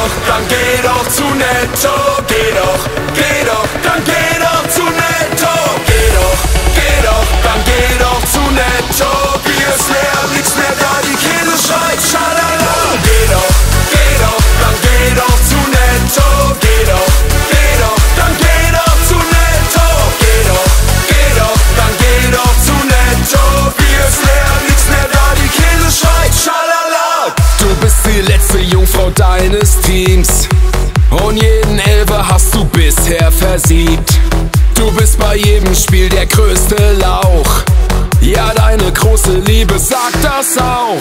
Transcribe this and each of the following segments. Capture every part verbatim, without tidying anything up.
doch, dann geh doch zu Netto. Geh doch, geh doch, dann geh doch zu Netto. Geh doch, geh doch, dann geh doch zu Netto. Bier ist leer, nix mehr da, die Kehle schreit schalala. Geh doch, geh doch, dann geh doch zu Netto. Geh doch, geh doch, dann geh doch zu Netto. Geh doch, geh doch, dann geh doch zu Netto. Bier ist leer, nix mehr da, die Kehle schreit schalala. Du bist die letzte Jungfrau deines Teams und jeden Elfer hast du bisher versiebt. Du bist bei jedem Spiel der größte Lauch. Ja, deine große Liebe sagt das auch.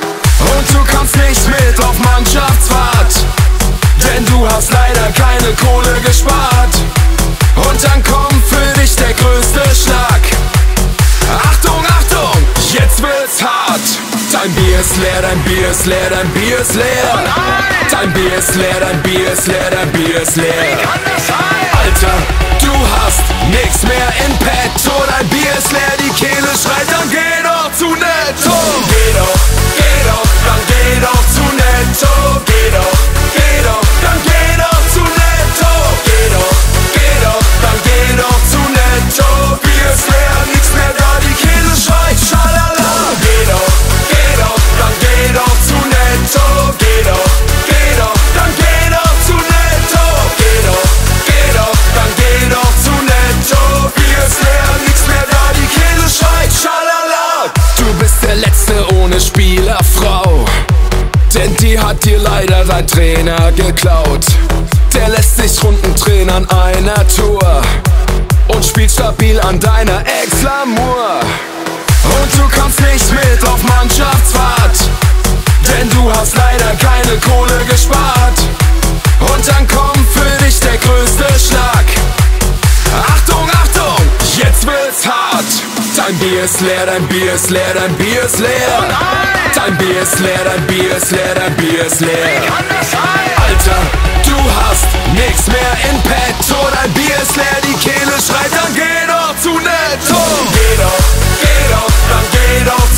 Und du kannst nicht mit auf Mannschaftsfahrt, denn du hast leider keine Kohle gespart. Und dann kommt für dich der größte Schlag. Achtung, Achtung, jetzt wird's hart. Dein Bier ist leer, dein Bier ist leer, dein Bier ist leer. Dein Bier ist leer, dein Bier ist leer, dein Bier ist leer. Alter, du hast nix mehr in petto. Dein Bier ist leer, die Kehle schreit, dann geh doch zu Netto. Geh doch, geh doch, dann geh doch zu Netto. Geh doch, geh doch, dann geh doch zu Netto. Geh doch, geh doch, dann geh doch zu Netto. Bier ist leer, nix mehr da, die Kehle schreit schalala. Geh doch, geh doch, dann geh doch zu Netto. Geh doch, geh doch, dann geh doch zu Netto. Geh doch, geh doch, dann geh doch zu Netto. Bier ist leer, nix mehr da, die Kehle schreit schalala. Du bist der Letzte ohne Spielerfrau, denn die hat dir leider dein Trainer geklaut. Der lässt sich runden an einer Tour und spielt stabil an deiner Ex-Lamour. Und du kannst nicht mit auf Mannschaftsfahrt, denn du hast leider keine Kohle gespart. Und dann kommt für dich der größte Schlag. Achtung, Achtung, jetzt wird's hart. Dein Bier ist leer, dein Bier ist leer, dein Bier ist leer. Dein Bier ist leer, dein Bier ist leer, dein Bier ist leer. Alter, du hast nix mehr in petto. Dein Bier ist leer, die Kehle schreit, dann geh doch zu Netto. Geh doch, geh doch, dann geh doch